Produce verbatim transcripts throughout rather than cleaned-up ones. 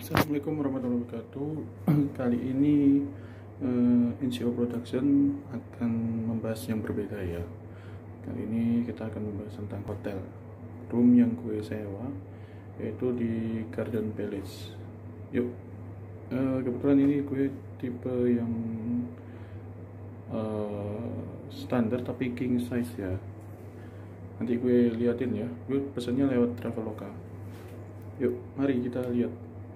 Assalamualaikum warahmatullahi wabarakatuh. Kali ini uh, N C O Production akan membahas yang berbeda ya. Kali ini kita akan membahas tentang hotel room yang gue sewa, yaitu di Garden Palace. Yuk, uh, kebetulan ini gue tipe yang uh, standar tapi king size ya. Nanti gue liatin ya. Gue pesannya lewat Traveloka. Yuk, mari kita lihat.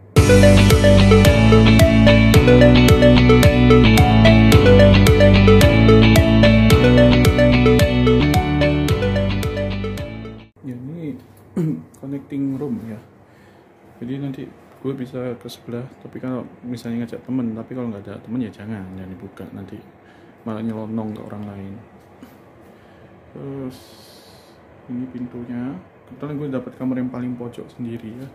Ya, ini connecting room ya. Jadi nanti gue bisa ke sebelah, tapi kalau misalnya ngajak temen, tapi kalau nggak ada temen ya jangan, jangan dibuka, nanti malah nyelonong ke orang lain. Terus ini pintunya, kebetulan gue dapat kamar yang paling pojok sendiri ya.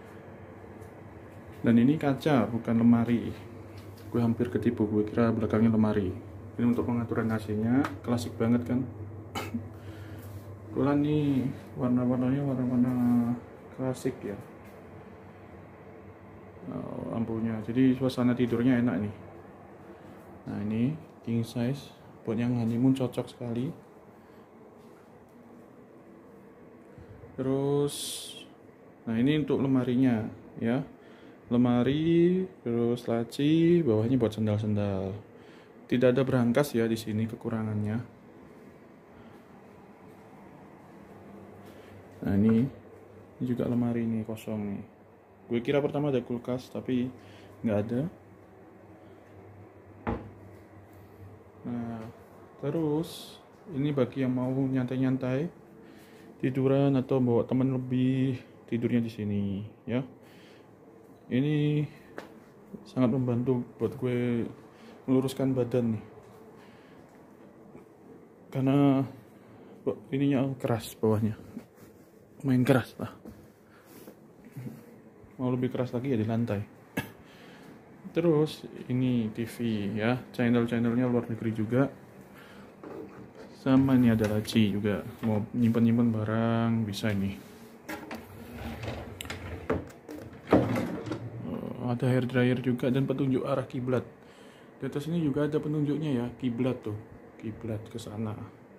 Dan ini kaca, bukan lemari. Gue hampir ketipu, gue kira belakangnya lemari. Ini untuk pengaturan A C-nya, klasik banget kan. Kebetulan nih warna-warnanya warna-warna klasik ya. Oh, lampunya, jadi suasana tidurnya enak nih. Nah ini king size, buat yang honeymoon cocok sekali. Terus, nah ini untuk lemarinya ya. Lemari, terus laci, bawahnya buat sendal-sendal. Tidak ada berangkas ya di sini, kekurangannya. Nah ini, ini juga lemari nih kosong nih. Gue kira pertama ada kulkas, tapi nggak ada. Nah, terus ini bagi yang mau nyantai-nyantai, tiduran atau bawa teman lebih, tidurnya di sini ya. Ini sangat membantu buat gue meluruskan badan nih, karena ininya keras, bawahnya main keras lah. Mau lebih keras lagi ya di lantai. Terus ini T V ya, channel-channelnya luar negeri juga. Sama ini ada laci juga, mau nyimpen-nyimpen barang bisa ini. Ada hair dryer juga dan petunjuk arah kiblat. Di atas ini juga ada penunjuknya ya, kiblat tuh, kiblat ke sana.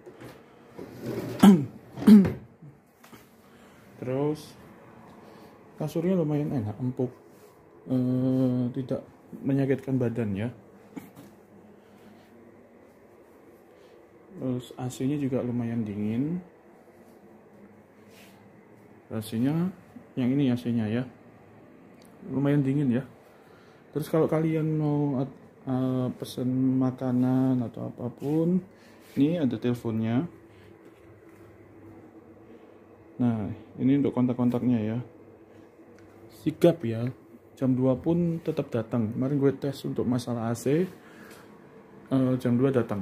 Terus kasurnya lumayan enak, empuk, e, tidak menyakitkan badan ya. Terus A C-nya juga lumayan dingin. A C-nya yang ini A C-nya ya, lumayan dingin ya. Terus kalau kalian mau uh, pesen makanan atau apapun, ini ada teleponnya. Nah ini untuk kontak-kontaknya ya, sigap ya, jam dua pun tetap datang. Kemarin gue tes untuk masalah A C, uh, jam dua datang.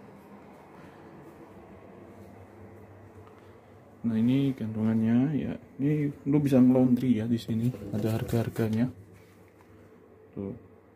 Nah ini gantungannya ya, ini lu bisa laundry ya di sini, ada harga-harganya. Tuh.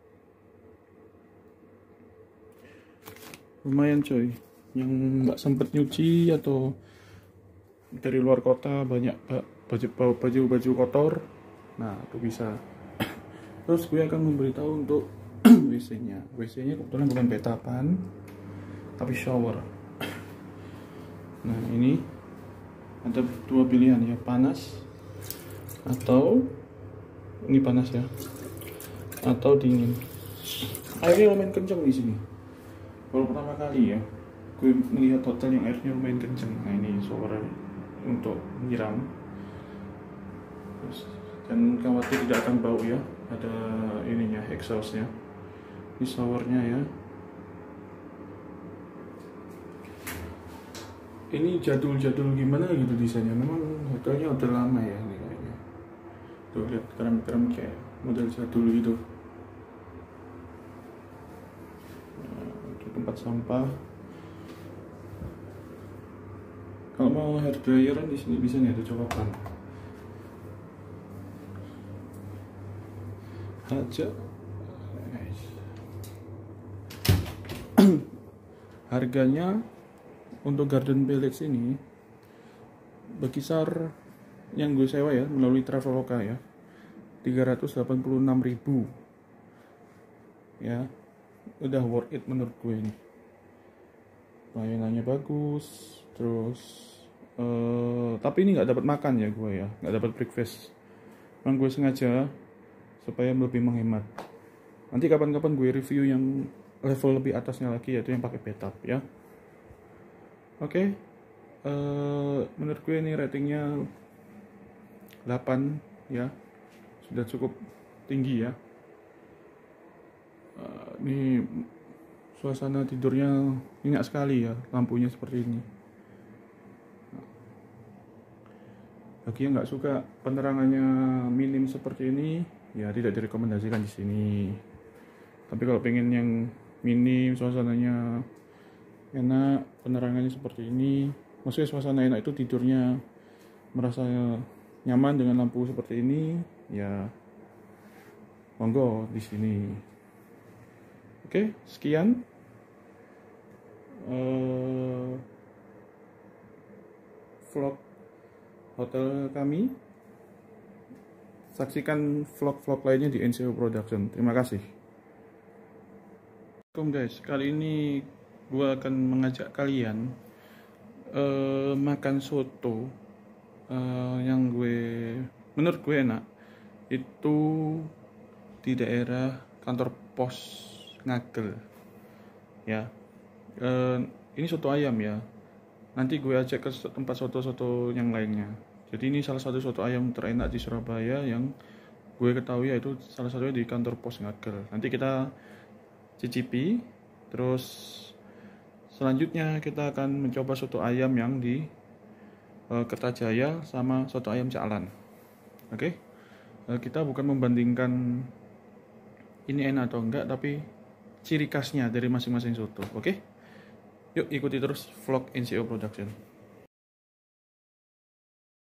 Lumayan coy, yang nggak sempet nyuci atau dari luar kota banyak baju baju baju kotor, nah itu bisa. Terus gue akan memberitahu untuk W C-nya. W C-nya kebetulan bukan betapan, tapi shower. Nah ini ada dua pilihan ya, panas atau ini panas ya, atau dingin. Airnya lumayan kenceng di sini. Baru pertama kali ya gue melihat hotel yang airnya lumayan kenceng. Nah ini shower untuk menyiram. Terus, dan khawatir tidak akan bau ya, ada ininya, exhaustnya. Ini showernya ya. Ini jadul-jadul gimana gitu desainnya. Memang hotelnya hotel lama ya ini kayaknya. Tuh lihat keramik-keramik kayak model jadul gitu. Nah, itu tempat sampah. Kalau mau hair dryeran di sini bisa nih, ada colokan. Aja. Harganya untuk Garden Palace ini berkisar, yang gue sewa ya melalui Traveloka ya, tiga ratus delapan puluh enam ribu. Ya, udah worth it menurut gue ini. Layanannya bagus, terus uh, tapi ini nggak dapat makan ya gue ya, nggak dapat breakfast. Memang gue sengaja supaya lebih menghemat. Nanti kapan-kapan gue review yang level lebih atasnya lagi, yaitu yang pakai bathtub ya. Oke, okay. uh, menurut gue ini ratingnya delapan ya, sudah cukup tinggi ya. Uh, ini suasana tidurnya nyenyak sekali ya, lampunya seperti ini. Bagi yang nggak suka penerangannya minim seperti ini, ya tidak direkomendasikan di sini. Tapi kalau pengen yang minim, suasananya enak, penerangannya seperti ini, maksudnya suasana enak itu tidurnya merasa nyaman dengan lampu seperti ini, ya monggo di sini. Oke, sekian uh, vlog hotel kami. Saksikan vlog-vlog lainnya di N C O Production. Terima kasih. Assalamualaikum guys, kali ini gue akan mengajak kalian uh, makan soto uh, yang gue menurut gue enak. Itu di daerah kantor pos Ngagel ya. Uh, ini soto ayam ya. Nanti gue ajak ke tempat soto-soto yang lainnya. Jadi ini salah satu soto ayam terenak di Surabaya yang gue ketahui, yaitu salah satunya di kantor pos Ngagel. Nanti kita cicipi. Terus selanjutnya kita akan mencoba soto ayam yang di uh, Kertajaya sama soto ayam Caklan. Oke, okay? uh, kita bukan membandingkan ini enak atau enggak, tapi ciri khasnya dari masing-masing soto. Oke, okay? Yuk ikuti terus vlog N C O Production.